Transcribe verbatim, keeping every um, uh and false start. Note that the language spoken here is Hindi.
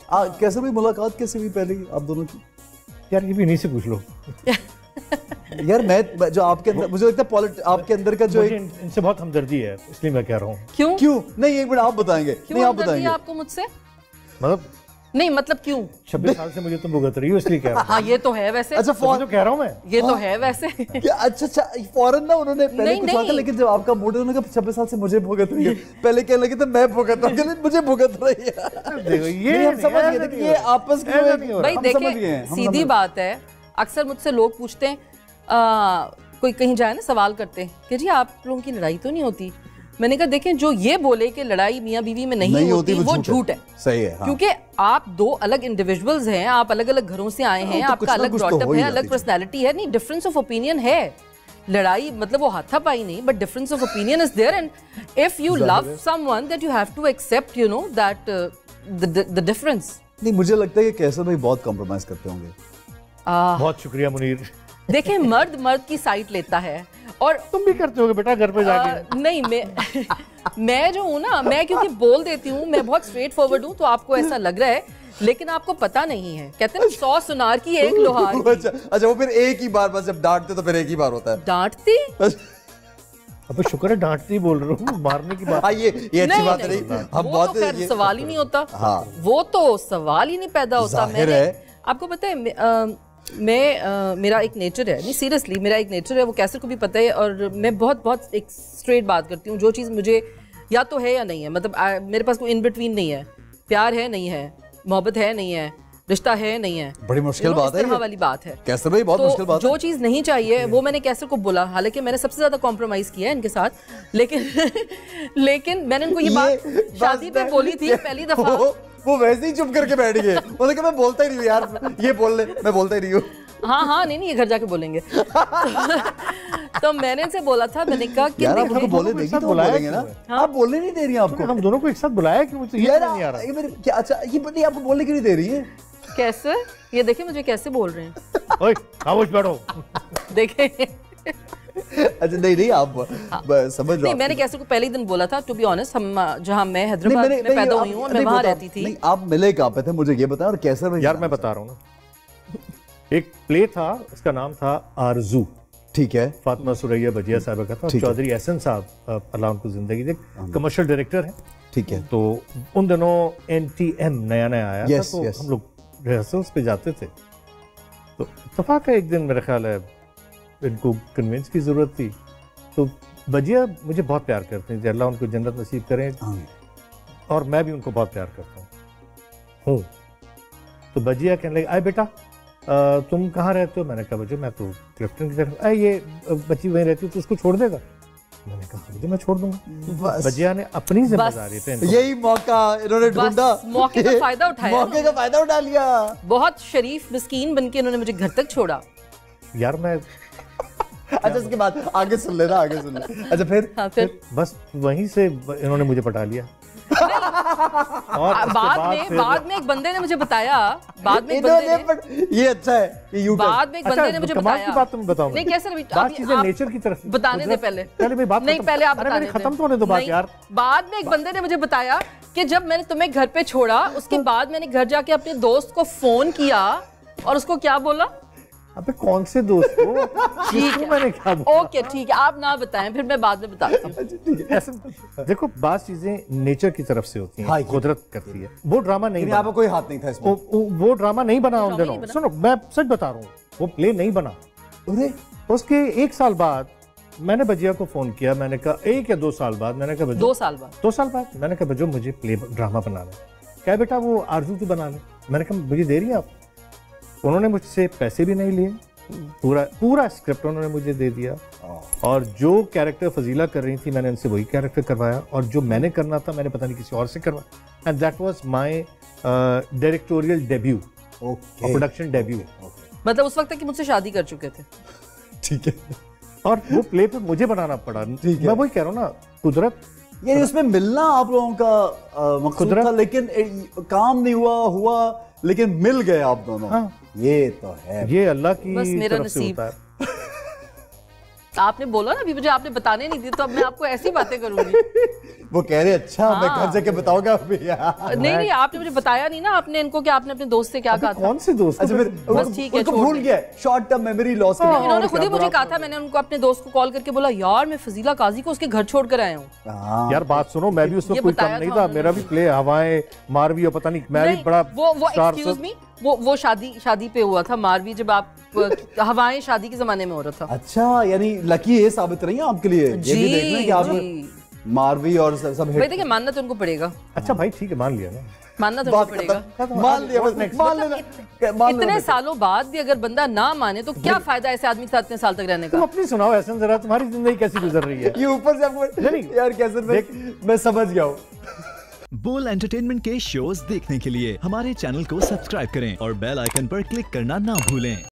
कैसे भी मुलाकात कैसे हुई पहले आप दोनों की? यार ये भी इन्हीं से पूछ लो। यार मैं जो आपके अंदर मुझे लगता है पॉलिट आपके अंदर का जो एक इनसे बहुत हमदर्दी है इसलिए मैं कह रहा हूँ। क्यों क्यों नहीं एक मिनट आप बताएंगे। नहीं आप बताएंगे आपको मुझसे मतलब नहीं मतलब क्यों छब्बीस साल से मुझे तुम भुगत रही हो इसलिए कह रहा हूँ। हाँ ये तो है वैसे। अच्छा फौरन तो कह रहा हूँ मैं ये तो है वैसे। क्या अच्छा अच्छा फौरन ना उन्होंने पहले नहीं, कुछ नहीं। कहा लेकिन जब आपका मूड है उन्होंने कहा छब्बीस साल से मुझे भुगत रही है पहले कहने लगे तो मैं भुगत रहा हूँ मुझे भुगत रही है। ये हम समझ गए कि ये आपस में भाई देखिए सीधी बात है। अक्सर मुझसे लोग पूछते हैं कोई कहीं जाए ना सवाल करते हैं कि जी आप लोगों की लड़ाई तो नहीं होती। मैंने कहा देखें जो ये बोले कि लड़ाई मियाँ बीवी में नहीं, नहीं होती, होती वो झूठ है। सही है हाँ। क्योंकि आप दो अलग इंडिविजुअल्स हैं, आप अलग अलग घरों से आए हैं, आपका अलग ब्रॉटअप है, अलग पर्सनैलिटी है। नहीं डिफरेंस ऑफ ओपिनियन है। लड़ाई मतलब वो हाथापाई नहीं but difference of opinion is there and if you love someone that you have to accept you know that the difference. नहीं मुझे लगता है कि कैसर भाई बहुत कॉम्प्रोमाइज करते होंगे। बहुत शुक्रिया मुनीर। देखिए मर्द मर्द की साइड लेता है और तुम भी करते होगे बेटा घर पे जाके। नहीं मैं मैं जो हूँ ना मैं क्योंकि बोल देती हूँ मैं बहुत स्ट्रेट फॉरवर्ड हूँ तो आपको ऐसा लग रहा है लेकिन आपको पता नहीं है। कहते हैं सौ सुनार की एक लोहार की। अच्छा अच्छा वो फिर एक ही बार बस जब डांटते तो फिर एक ही बार होता है। डांटती अब शुक्र है डांटती बोल रहा हूँ मारने की बात। हाँ ये ये अच्छी बात है। हम बहुत तो सवाल ही नहीं होता। हाँ वो तो सवाल ही नहीं पैदा होता। मैंने आपको पता है मैं आ, मेरा एक नेचर है नहीं सीरियसली मेरा एक नेचर है वो कैसर को भी पता है और मैं बहुत बहुत एक स्ट्रेट बात करती हूँ। जो चीज़ मुझे या तो है या नहीं है मतलब आ, मेरे पास कोई इन बिटवीन नहीं है। प्यार है नहीं है, मोहब्बत है नहीं है, रिश्ता है नहीं है। बड़ी मुश्किल बात है ये वाली बात है कैसर भाई बहुत तो मुश्किल बात है। जो चीज़ नहीं चाहिए वो मैंने कैसर को बोला हालांकि मैंने सबसे ज़्यादा कॉम्प्रोमाइज़ किया है इनके साथ लेकिन लेकिन मैंने उनको ये बात शादी पे बोली थी पहली दफ़ा। वो वैसे ही चुप करके बैठ गए। उन्होंने कहा मैं बोलता ही नहीं हूँ यार ये बोल ले मैं बोलता ही नहीं हूँ। हाँ हाँ नहीं नहीं ये घर जाके बोलेंगे। तो मैंने इनसे बोला था मैंने कहा कि यार आपको बोले देगी तो बोलेंगे ना। आप बोलने नहीं दे रही हैं आपको। हम दोनों को एक साथ बुलाया कि मुझे ये नहीं आ रहा। ये मेरे क्या अच्छा ये पता आपको बोलने क्यों नहीं दे रही है? कैसे ये देखिए मुझे कैसे बोल रहे हैं। ओए खामोश बैठो। देखें अच्छा नहीं नहीं आप हाँ। समझ नहीं मैंने कैसे को पहले ही दिन बोला था टू बी ऑनेस्ट हम जहाँ मैं हैदराबाद में पैदा हुई हूँ मैं वहाँ रहती थी। नहीं आप मिले कहाँ पे थे मुझे ये बताएं और कैसे में। यार मैं बता रहा हूँ ना एक प्ले था उसका नाम था आरजू। ठीक है फातिमा सुरैया बजिया साहब का था। चौधरी एहसन साहब अल्लाह उनको जिंदगी दे कमर्शियल डायरेक्टर हैं। ठीक है तो उन दिनों एन टी एम नया नया आया yes, था तो yes. हम लोग रिहर्सल्स पे जाते थे तो इत्तेफाक है एक दिन मेरा ख्याल है इनको कन्विंस की ज़रूरत थी तो बजिया मुझे बहुत प्यार करते हैं अल्लाह उनको जन्नत नसीब करें और मैं भी उनको बहुत प्यार करता हूँ। तो बजिया कहने लगे आए बेटा आ, तुम कहाँ रहते हो? मैंने कहा बच्चों मैं तो क्लिफ्टन की तरफ। ये बच्ची वहीं रहती हो तो उसको छोड़ देगा? मैंने कहा मुझे मैं छोड़ दूंगा। बजिया ने अपनी जिम्मेदारी पे यही मौका इन्होंने ढूंढा मौके का फायदा उठाया मौके का फायदा उठा लिया। बहुत शरीफ मिस्कीन बनके इन्होंने मुझे घर तक छोड़ा। यार मैं अच्छा इसके बाद आगे सुन लेना आगे सुन ले। अच्छा फिर हाँ, फिर बस वहीं से इन्होंने मुझे पटा लिया। और बाद में बाद में एक बंदे ने मुझे बताया बाद में एक बंदे ने ये अच्छा है ये यू बाद में एक बंदे ने मुझे बताया। की बात तुम बताओ नहीं कैसे अभी बात चीजें नेचर की तरफ बताने दे पहले पहले मैं बात नहीं पहले आप बताने खत्म तो होने दो बात यार। बाद में एक बंदे ने मुझे बताया कि जब मैंने तुम्हें घर पे छोड़ा उसके बाद मैंने घर जाके अपने दोस्त को फोन किया और उसको क्या बोला। अबे कौन से दोस्त को? ठीक है मैंने क्या ओके ठीक है आप ना बताएं फिर मैं बाद में बताती हूँ। देखो बात चीजें नेचर की तरफ से होती हैं। हाँ, कुदरत करती है। वो ड्रामा नहीं बना। कोई हाथ नहीं था इसमें। वो, वो ड्रामा नहीं बना उन दिनों। सुनो मैं सच बता रहा हूँ वो प्ले नहीं बना। अरे उसके एक साल बाद मैंने बजिया को फोन किया। मैंने कहा एक या दो साल बाद मैंने कहा दो साल बाद दो साल बाद मैंने कहा बजो मुझे प्ले ड्रामा बनाना है। क्या बेटा वो आरजू तो बना ले। मैंने कहा मुझे दे रही है आप? उन्होंने मुझसे पैसे भी नहीं लिए। पूरा पूरा स्क्रिप्ट उन्होंने मुझे दे दिया और जो कैरेक्टर फजीला कर रही थी मैंने उनसे वही कैरेक्टर करवाया और जो मैंने करना था मैंने पता नहीं किसी और से करवाया। And that was my directorial debut production debut. मतलब उस वक्त तक कि मुझसे शादी कर चुके थे। ठीक है और वो प्ले पे मुझे बनाना पड़ा। मैं वही कह रहा हूँ ना कुदरत यानी उसमें मिलना आप लोगों का मकसूद था लेकिन काम नहीं हुआ हुआ लेकिन मिल गए आप दोनों। हाँ। ये तो है ये अल्लाह की बस मेरा तरफ से नसीब। होता है। आपने बोला ना अभी मुझे, आपने बताने नहीं दी तो अब मैं आपको ऐसी बातें करूंगी। वो कह रहे अच्छा मैं घर जाके बताऊंगा अभी। नहीं नहीं आपने मुझे बताया नहीं ना आपने इनको कि आपने अपने दोस्त से क्या कहा था। कौन से दोस्त? अच्छा फिर बस ठीक है, उनको छोड़ भूल दे। गया, शॉर्ट टर्म मेमोरी लॉस। इन्होंने खुद ही मुझे कहा था, मैंने उनको अपने दोस्त को कॉल करके बोला यार मैं फजीला काजी को उसके घर छोड़ कर आया हूँ। यार बात सुनो, मैं भी उसमें ये कोई कम बताया नहीं था था, उन्होंने। मेरा भी प्ले हवाएं मारवी और पता नहीं मैं भी बड़ा वो वो स्टार एक्सक्यूज मी वो वो शादी शादी पे हुआ था मारवी, जब आप हवाएं शादी के जमाने में हो रहा था। अच्छा यानी लकी ये साबित रही है आपके लिए, ये भी देखना कि आप मारवी और सब सब भाई देखिए मानना तो उनको पड़ेगा। अच्छा भाई ठीक है, मान लिया ना, मानना तो उनको पड़ेगा। मान लिया, बस मान लेना, मान इतने लेना। सालों बाद भी अगर बंदा ना माने तो क्या फायदा ऐसे आदमी के साथ इतने साल तक रहने तुम का। अपनी सुनाओ ऐसा जरा, तुम्हारी जिंदगी कैसी गुजर रही है? ये ऊपर से आपको नहीं, यार कैसे मैं, मैं समझ गया हूँ। बोल एंटरटेनमेंट के शोज देखने के लिए हमारे चैनल को सब्सक्राइब करें और बेल आइकन पर क्लिक करना ना भूलें।